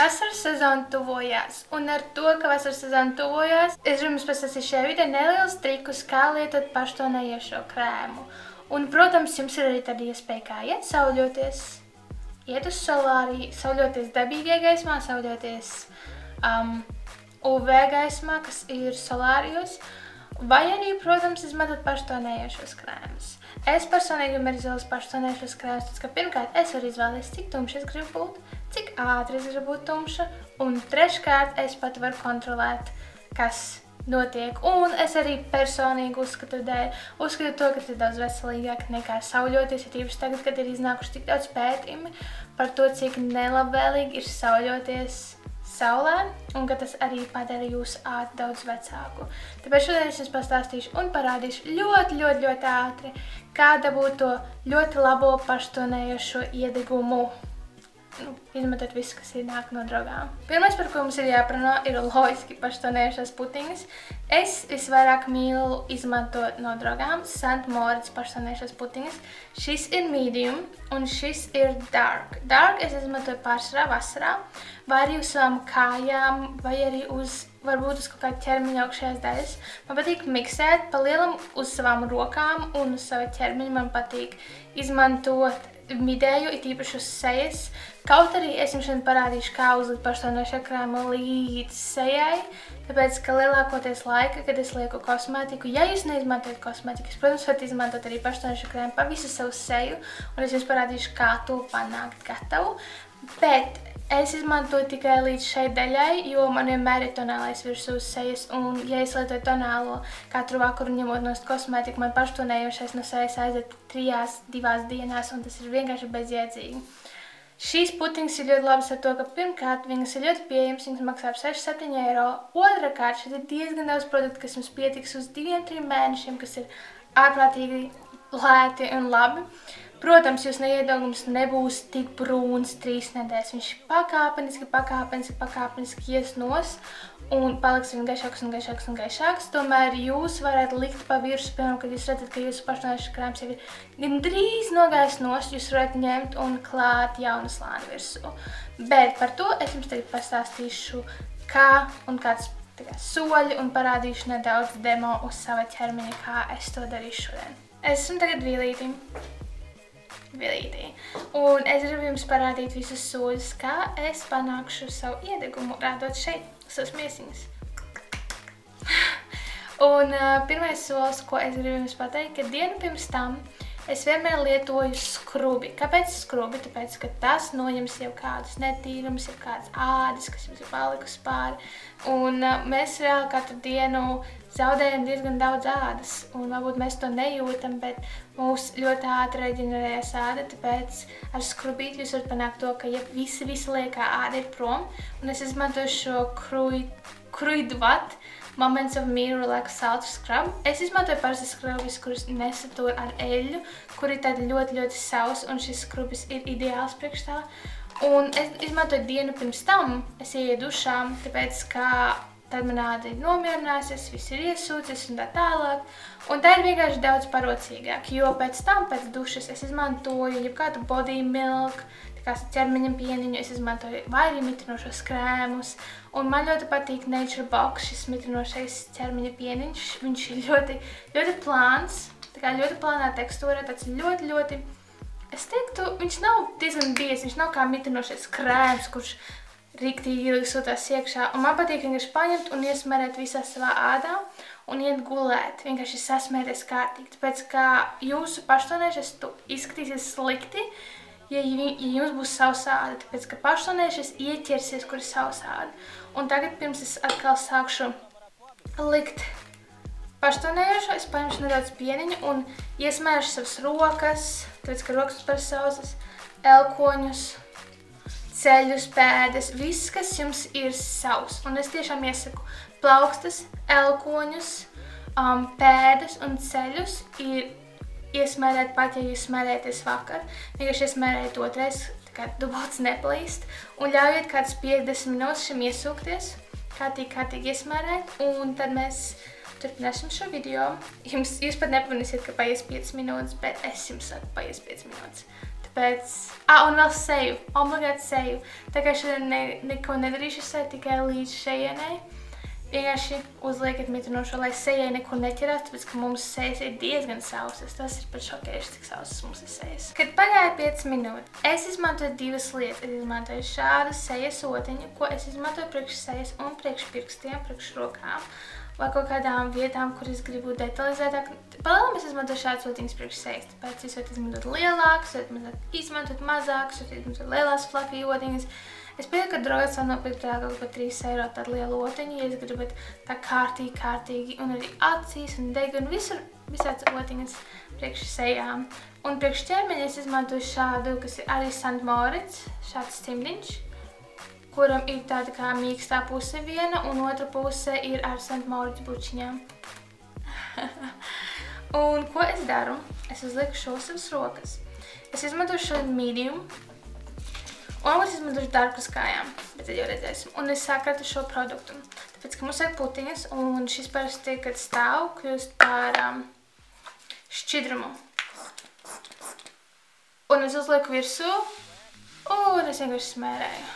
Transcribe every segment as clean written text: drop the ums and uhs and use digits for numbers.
Vasaras sezona tuvojās, un ar to, ka vasaras sezona tuvojās, es jums pastāstīšu šajā vidē nelielus trikus, kā lietot paštonējošo krēmu. Un, protams, jums ir arī tāda iespēja, kā iet sauļoties, iet uz solāriju, sauļoties dabīgajā gaismā, sauļoties UV gaismā, kas ir solārijos, vai arī, protams, izmantot paštonējošos krēmus. Es personīgi arī izvēlos paštonējošos krēmus, tāpēc, ka pirmkārt es varu izvēlēties, cik tumši es gribu būt, cik ātri es gribu būt tumša, un treškārt es pat varu kontrolēt, kas notiek. Un es arī personīgi uzskatu to, ka tas ir daudz veselīgāk nekā sauļoties, ja tīpaši tagad, kad ir iznākuši tik daudz pētījumi par to, cik nelabvēlīgi ir sauļoties saulē, un ka tas arī padara jūsu ādu daudz vecāku. Tāpēc šodien es jums pastāstīšu un parādīšu ļoti ātri, kā dabūt to ļoti labo paštonējošo iedegumu. Izmetot visu, kas ir nāk no draugām. Pirmais, par ko mums ir jāprunā, ir loģiski paštonējušās putiņas. Es visvairāk mīlu izmantot no draugām St. Moritz paštonējušās putiņas. Šis ir medium un šis ir dark. Dark es izmantoju pārsvarā vasarā, vai arī uz savām kājām, vai arī varbūt uz kaut kādu ķermeņa augšējās daļas. Man patīk miksēt pa lielam uz savām rokām un uz savu ķermeņu. Man patīk izmantot midēju, it īpaši uz sejas. Kaut arī es jums šodien parādīšu, kā uzlikt paštonējošo krēmu līdz sejai, tāpēc, ka lielākoties laika, kad es lieku kosmētiku, ja jūs neizmantojat kosmētiku, jūs, protams, varat izmantot arī paštonējošo krēmu pa visu savu seju, un es jums parādīšu, kā to panākt gatavu. Bet es izmantoju tikai līdz šai daļai, jo man vienmēr ir tonālais virsū uz sejas, un ja es lietoju tonālo katru vakaru ņemot nost kosmētiku, man paštonējošais no sejas aiziet 2 dienās, un tas ir vienkārši bezjēdzīgi. Šīs putiņas ir ļoti labas ar to, ka pirmkārt viņas ir ļoti pieejamas, viņas maksā ap 6–7 eiro. Otrakārt, šeit ir diezgan daudz produktu, kas jums pietiks uz 2–3 mēnešiem, kas ir ārprātīgi lēti un labi. Protams, jūs neiedaugums nebūs tik brūns 3 nedēļas. Viņš pakāpeniski ies nos un paliks vien gaišāks. Tomēr jūs varat likt pa virsu, piemēram, kad jūs redzat, ka jūsu paštonējošais krēms jau ir gandrīz nogājis nos, jūs varat ņemt un klāt jaunu slāni virsū. Bet par to es jums tagad pastāstīšu, kā un kāds soļi un parādīšu nedaudz demo uz sava ķermeņa, kā es to darīšu šodien. Es esmu tagad Vilītī. Un es gribu jums parādīt visus soļus, kā es panākšu savu iedegumu, rādot šeit savas miesiņas. Un pirmais solis, ko es gribu jums pateikt, ka dienu pirms tam es vienmēr lietoju skrubi. Kāpēc skrubi? Tāpēc, ka tas noņems jau kādus netīrumus, jau kādas ādas, kas jums ir palikusi pāri. Un mēs reāli katru dienu zaudējam diezgan daudz ādas. Un varbūt mēs to nejūtam, bet mūs ļoti ātri reģenerējas āda. Tāpēc ar skrubīti jūs varat panākt to, ka ja visa liekā āda ir prom. Un es izmantoju šo Kruidvat Moments of Mirror Relax Salt Scrub. Es izmantoju parasti skrubis, kurus nesatur ar eļļu, kur ir tādi ļoti savs, un šis skrubis ir ideāls priekš tā. Un es izmantoju dienu pirms tam, es ieju dušā, tāpēc, ka tad man āda ir nomierinājusies, viss ir iesūcis un tā tālāk. Un tā ir vienkārši daudz parocīgāk, jo pēc tam, pēc dušas, es izmantoju jebkādu body milk, ķermeņa pieniņu, es izmantoju vai arī mitrinošos krēmus. Un man ļoti patīk Nature Box, šis mitrinošais ķermeņa pieniņš. Viņš ir ļoti plāns, tā kā ļoti plānā tekstūra, tāds ļoti, es teiktu, viņš nav diezgan biezs, viņš nav kā mitrinošais krēms, kurš riktīgi ilgi sūtās iekšā. Un man patīk vienkārši paņemt un iesmērēt visā savā ādā un iet gulēt, vienkārši sasmērties kārtīgi. Tāpēc, kā jūsu paštonējušais izskatīsies slikti, ja jums būs sausa āda, tāpēc, ka paštonējušais ieķersies, kur ir sausa āda. Un tagad, pirms es atkal sākšu likt paštonējušo, es paņemšu nedaudz pieniņu un iesmēršu savas rokas, tāpēc, ka rokas par sausas, elkoņus, ceļus, pēdas, viss, kas jums ir savs. Un es tiešām iesaku plaukstas, elkoņus, pēdas un ceļus ir iesmērēt pat, ja jūs smērēties vakar. Vienkārši iesmērēt otrais, tā kā dubults neplīst. Un ļaujiet kāds 50 minūtes šim iesūkties, kārtīgi iesmērēt. Un tad mēs turpināsim šo video. Jūs pat nepamanīsiet, ka paies 5 minūtes, bet es jums saku, paies 5 minūtes. Tāpēc, un vēl seju, obligāti seju. Tā kā šodien neko nedarīšu seju, tikai līdz šejienai. Vienkārši uzliekat mitrinošo, lai sejai neko neķerās, tāpēc, ka mums sejas ir diezgan sausas. Tas ir pat šokējuši, cik sausas mums ir sejas. Kad pagāja 5 minūtes, es izmantoju divas lietas. Es izmantoju šādu sejas otiņu, ko es izmantoju priekš sejas un priekš pirkstiem, priekš rokām. Vai kaut kādām vietām, kur es gribu detalizētāk. Palēlam es izmantoju šādas otiņas priekš sejas, tāpēc es varu izmantot lielākas, varu izmantot mazākas, varu izmantot lielās fluffy otiņas. Es pieļauju, ka draugs var nopirkt kaut par 3 eiro tādu lielu otiņu, ja es gribat tā kārtīgi, un arī acīs un degu un visāds otiņas priekš sejām. Un priekš ķermeņa es izmantoju šādu, kas ir arī St. Moritz, šāds cimdiņš, kuram ir tāda kā mīkstā puse viena, un otra puse ir ar St. Moritz bučiņām. Un ko es daru? Es uzlieku šo savas rokas. Es izmantoju šo medium, un es izmantošu darbu kājām, bet tad jau redzēsim. Un es sakratu šo produktu, tāpēc, ka mums vajag putiņas, un šis parasti, kad stāv, kļūst par šķidrumu. Un es uzlieku virsū, un es vienkārši smērēju.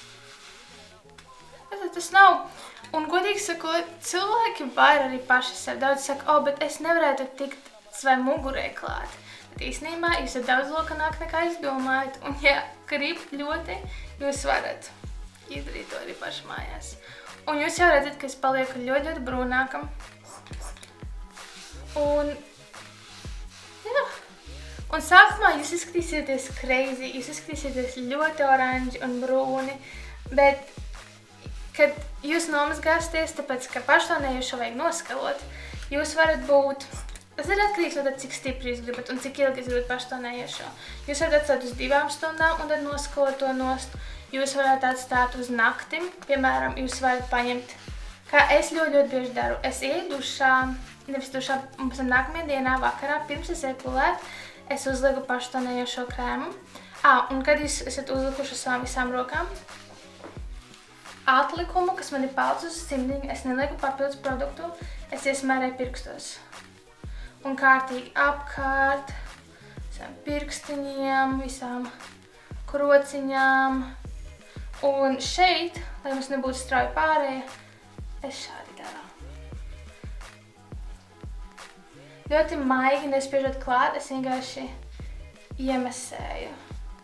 Tas nav. Un godīgi sakot, cilvēki var arī paši sev. Daudz saka, bet es nevarētu tikt savai mugurē klāt. Bet īstenībā jūs esat daudz lokanāk nekā jūs domājat. Un ja grib ļoti, jūs varat izdarīt to arī paši mājās. Un jūs jau redzat, ka es palieku ļoti brūnākam. Un jā. Un sākumā jūs izskatīsieties crazy, jūs izskatīsieties ļoti oranži un brūni, bet kad jūs nomazgāsieties, tāpēc, ka paštonējušo vajag noskalot, jūs varat būt, tas ir atkarīgs no tā, cik stipri jūs gribat un cik ilgi jūs gribat paštonējušo. Jūs varat atstāt uz 2 stundām un tad noskalot to nost. Jūs varat atstāt uz naktim, piemēram, jūs varat paņemt, kā es ļoti bieži daru. Es ieju dušā, nevis dušā, un pēc tam nākamajā dienā vakarā, pirms es eju gulēt, es uzlieku paštonējušo krēmu. Un kad jūs esat uzlikuši uz savām visām rokām, atlikumu, kas man ir palicis uz cimdiņa, es nelieku papildus produktu, es iesmērēju pirkstos. Un kārtīgi apkārt, visām pirkstiņiem, visām krociņām. Un šeit, lai mums nebūtu strauji pārējie, es šādi daru. Ļoti maigi nespiežot klāt, es vienkārši iemesēju.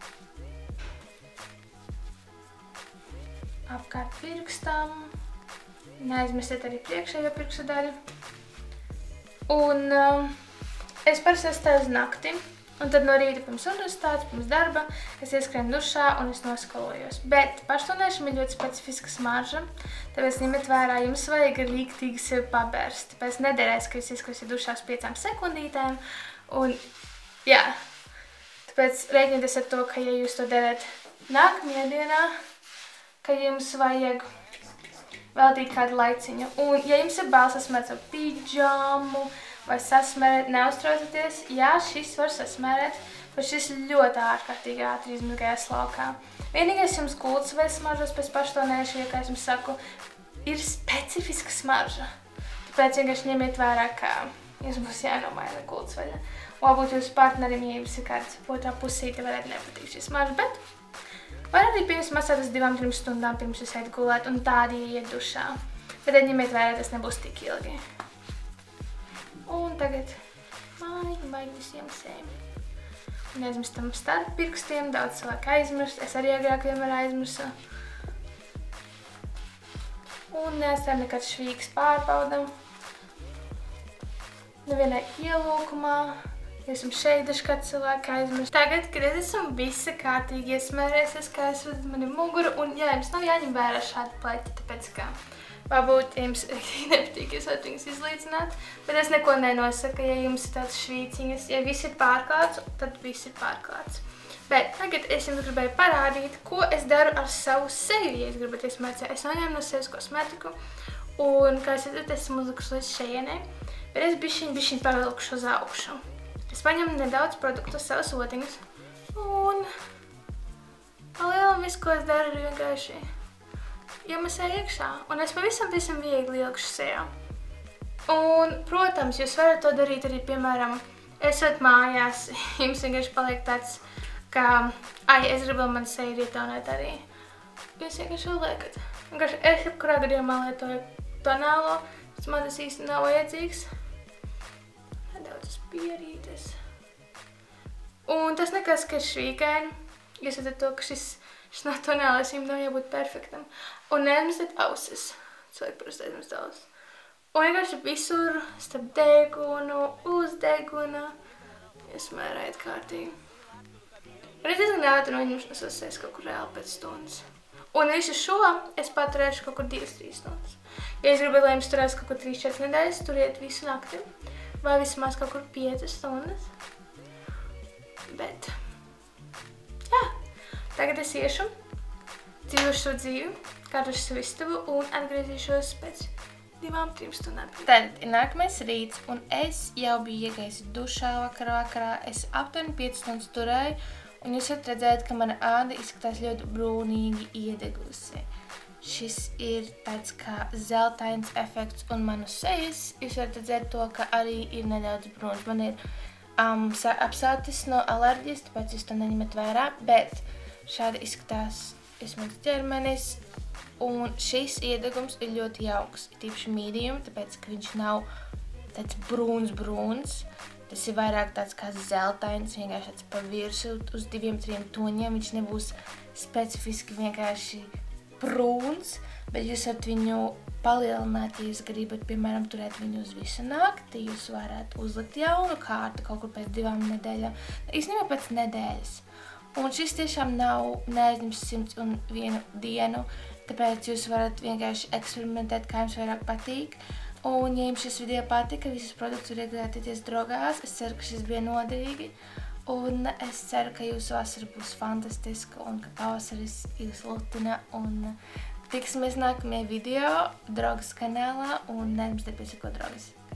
Apkārt pirkstam, neaizmirstiet arī priekšējo pirkstu daļu. Un es parasti atstāju uz nakti, un tad no rīta pirms universitātes, pirms darba, es ieskrienu dušā un es noskalojos. Bet paštonēšana ir ļoti specifiska smarža, tāpēc ņemiet vērā, jums vajag rīktīgi sevi pabērst. Tāpēc nederēs, ka jūs ieskrēsiet dušā uz 5 sekundītēm, un jā, tāpēc rēķinieties ar to, ka ja jūs to darāt nākamajā dienā, ka jums vajag veltīt kādu laiciņu. Un, ja jums ir bail sasmērēt savu pidžamu vai sasmērēt, neuztraucieties, jā, šis var sasmērēt, bet šis ļoti ārkārtīgi ātri izmazgājas laukā. Vienīgais jums gultas vai smaržas pēc paštonējuša, ja, kā es jums saku, ir specifiska smarža. Tāpēc vienkārši ņemiet vērā, ka jums būs jānomaina gultas vai ne. Varbūt jūsu partnerim, ja jums ir kāds otrā pusīte, varētu nepatikt šī smarža, bet var arī pirms masāt uz 2-3 stundām, pirms jūs ejat gulēt, un tādi iet dušā. Bet tad ņemiet vērā, tas nebūs tik ilgi. Un tagad maigi visiem sēm. Neaizmirstam starp pirkstiem, daudz cilvēku aizmirst, es arī agrāk vienmēr aizmirsu. Un neatstājam nekāds švīgs pārbaudam. Nevienai ielūkumā. Jūs jums šeit dažkārt cilvēki aizmirst. Tagad, kad es esmu visa kārtīgi iesmērēsies, kā es redzat mani muguru, un jā, jums nav jāņem vērā šādi pleķi, tāpēc kā varbūt jums nepatīk, jūs varat viņus izlīdzināt, bet es neko nenosaku, ja jums ir tāds švīciņas, ja viss ir pārklāts, tad viss ir pārklāts. Bet tagad es jums gribēju parādīt, ko es daru ar savu seju, ja es gribat iesmērcēt. Es noņēmu no sevis kosmetiku, un, kā es redzat, esmu uzlikuši līdz šejienei, bet es bišķiņ pavilkušu uz augšu. Es paņemu nedaudz produktu savas otiņas un palielam visu, ko es daru, ir vienkārši iemesēju iekšā. Un es pavisam viegli ielkšu sejā. Un, protams, jūs varat to darīt arī, piemēram, esat mājās, jums vienkārši paliek tāds Es gribu, lai man seja ir ietonēt arī. Jūs vienkārši liekat. Vienkārši es jebkurā gadījumā lietoju tonālo, tas man tas īsti nav vajadzīgs. Nedaudz pierītes. Un tas nekas, ka ir švīkaini. Jūs redzat to, ka šis no tonālais viņam nav jābūt perfektam. Un neaizmirstiet ausis. Cilvēki parasti aizmirst ausis. Un vienkārši visur, starp degunu, uz deguna, jūs mērējat kārtīgi. Un es diezgan ātri noņemšanas uzsēs kaut kur reāli pēc stundas. Un visu šo es paturēšu kaut kur 2-3 stundas. Ja es gribu, lai jums turēs kaut kur 3-4 nedēļas, turiet visu nakti. Vai vismaz kaut kur 5 stundas. Bet, jā, tagad es iešu, dzīvošu šo dzīvi, kārtošu savu istabu un atgriezīšos pēc 2-3 stundām. Tad ir nākamais rīts, un es jau biju iegājusi dušā vakarā. Es aptuveni 5 stundas turēju, un jūs varat redzēt, ka mana āda izskatās ļoti brūnīgi iedegusi. Šis ir tāds kā zeltains efekts, un manu sejas, jūs varat redzēt to, ka arī ir nedaudz brūns. Man ir apsātis no alerģijas, tāpēc jūs to neņemat vērā, bet šādi izskatās mans ķermenis. Un šis iedegums ir ļoti jauks, ir tīpaši medium, tāpēc, ka viņš nav tāds brūns. Tas ir vairāk tāds kā zeltains, vienkārši tāds pa virsu uz 2-3 toņiem. Viņš nebūs specifiski vienkārši brūns, bet jūs varat viņu palielināt, ja jūs gribat, piemēram, turēt viņu uz visu nakti. Jūs varat uzlikt jaunu kārtu kaut kur pēc 2 nedēļām, īstenībā pēc nedēļas. Un šis tiešām nav neaizņems 101 dienu, tāpēc jūs varat vienkārši eksperimentēt, kā jums vairāk patīk. Un, ja jums šis video patika, visus produktus var iegādāties drogās. Es ceru, ka šis bija noderīgi. Un es ceru, ka jūsu vasara būs fantastiska un ka pavasaris jūs lutina. Un tiksimies nākamajā video Drogas kanālā un neaizmirstiet piesakot drogas.